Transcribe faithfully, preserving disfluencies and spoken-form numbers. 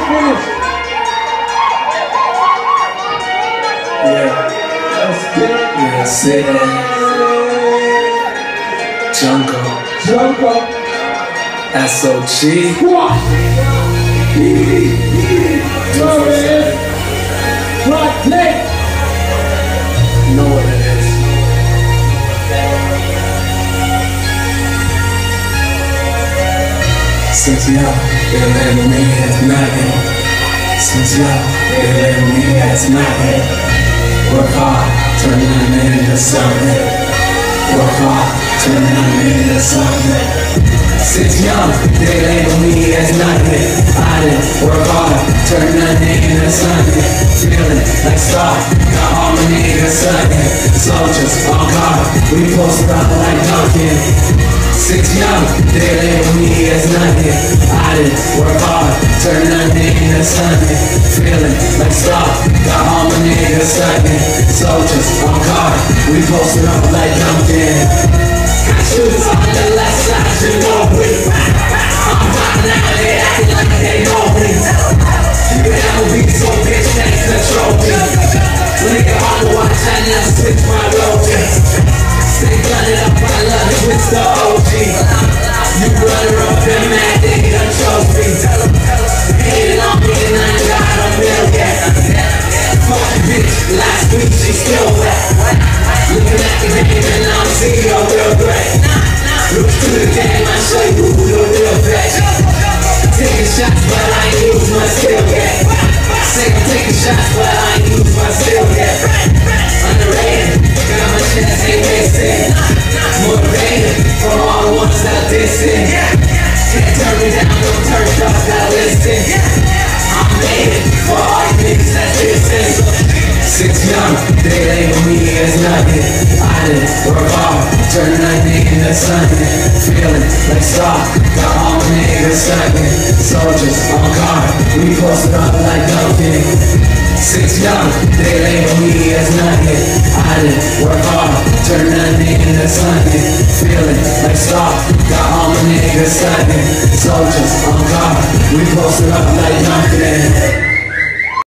finish. Yeah. Let's get it. Yeah, say that. Jungle. Jungle. S O G. Squash. Easy, easy. Know what it is. Right play. You know what it is. Since young, they label me as nothing. Since young, they label me as nothing. Work hard, turn nothing into something. Work hard, turn nothing into something. Since young, they label me as nothing. I didn't work hard, turn nothing into something. Feeling like star, got harmony or something. Soldiers on guard, we posted up like Duncan. Since young, they label me as nothing. I didn't work hard, turn nothing into something. Feeling like star, got harmony or something. Soldiers on guard, we posted up like Duncan. Got shooters on the left side, you know me. I'm riding out, they acting like they know me. You can never be so bitch, that's the trophy. Nigga on the watch, I never switch my road. Stay gunning up, I love it with the O G. You runner up and mad, they done chose me. Hating on me and I ain't got a million. Fuck the bitch, last week she still wet. Looking at the game and I'm seeing your real great. Look through the game, I show you who the real best. Taking shots, but I ain't use my skill yet. Say I'm taking shots, but I ain't use my skill yet. Underrated, got my chest ain't missing. Motivated from all the ones that listen. Can't turn me down, no turn off, gotta listen. I'm made it for all you niggas that listen. Since young, they label me as nothing. I didn't work hard, turn nothing into something. Feeling like star, got all my niggas something. Soldiers on guard, we posted up like Duncan. Since young, they label me as nothing. I didn't work hard, turn nothing into something. Feeling like star, got all my niggas something. Soldiers on guard, we posted up like Duncan.